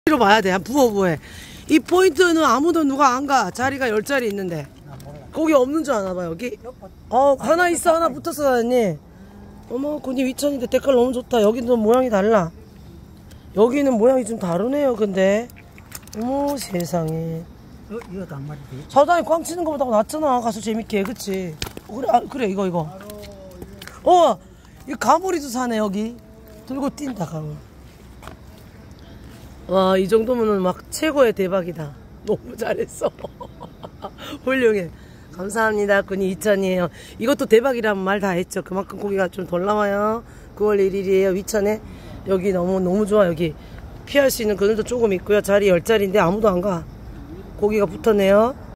로 봐야 돼. 부어부해. 이 포인트는 아무도 누가 안 가. 자리가 10자리 있는데. 거기 없는 줄 아나 봐, 여기. 하나 있어. 하나 붙었어, 사장님. 어머, 군이 위천인데 색깔 너무 좋다. 여기도 모양이 달라. 여기는 모양이 좀 다르네요, 근데. 어머, 세상에. 이거도 한 마리 돼? 사장님 꽝 치는 거보다 낫잖아. 가서 재밌게, 그치? 그래, 그래, 이거. 이 가모리도 사네, 여기. 들고 뛴다, 가모. 와, 이 정도면은 막 최고의 대박이다. 너무 잘했어. 훌륭해. 감사합니다. 군이 2천이에요. 이것도 대박이라면 말 다 했죠. 그만큼 고기가 좀 덜 나와요. 9월 1일이에요. 위천에. 여기 너무 좋아. 여기 피할 수 있는 그늘도 조금 있고요. 자리 10자리인데 아무도 안 가. 고기가 붙었네요.